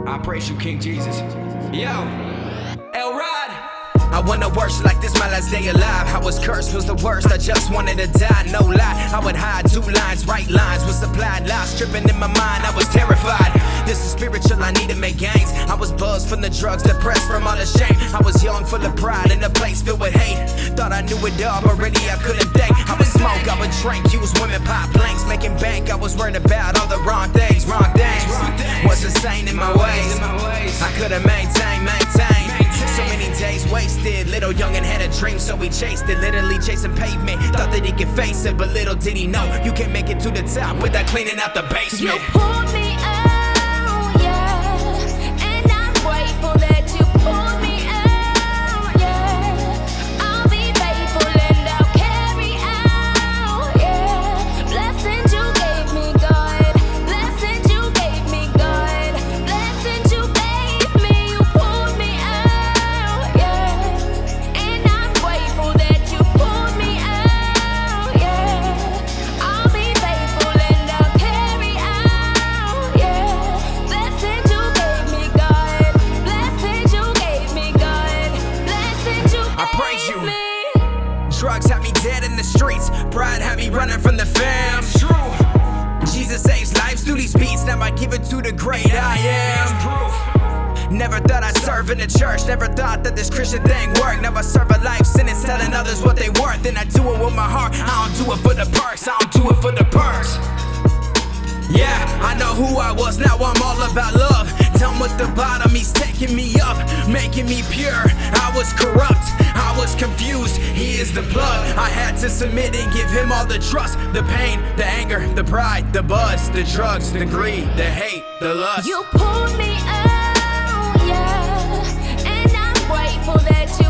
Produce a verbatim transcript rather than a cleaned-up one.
I praise you, King Jesus. Yo, Elrod. I wanna worship like this my last day alive. I was cursed, was the worst, I just wanted to die, no lie. I would hide two lines, right lines with supplied lies tripping in my mind, I was terrified. This is spiritual, I need to make gains. I was buzzed from the drugs, depressed from all the shame. I was young, full of pride, in a place filled with hate. Thought I knew it all, but really I couldn't think. I would smoke, I would drink, use women, pop blanks, making bank. I was worried about all the wrong things, wrong things. Was insane in my ways, I couldn't maintain, maintain. So many days wasted, little youngin' had a dream, so we chased it. Literally chasing pavement, thought that he could face it, but little did he know you can't make it to the top without cleaning out the basement. You pulled me out, yeah, and I'm grateful that you pulled me out, yeah. I'll be faithful and I'll carry out, yeah. Blessings you gave me, God. Blessings you gave me, God. Blessings you gave me, you pulled me out, yeah. And I'm grateful that you pulled me out, yeah. I'll be faithful and I'll carry out, yeah. Blessings you gave me, God. Blessings you gave me, God. Blessings you I praise you. gave me. Drugs had me dead in the streets, pride had me running from the fam. True. Jesus saves lives through these beats, now I give it to the great I am. Never thought I'd serve in the church, never thought that this Christian thing worked. Now I serve a life sentence, telling others what they worth, and I do it with my heart. I don't do it for the perks, I don't do it for the perks. Yeah, I know who I was, now I'm all about love. Done with the bottom, he's taking me up, making me pure. I was corrupt, I was confused, he is the plug. I had to submit and give him all the trust. The pain, the anger, the pride, the buzz, the drugs, the greed, the hate, the lust. You pulled me out, yeah, and I'm grateful that you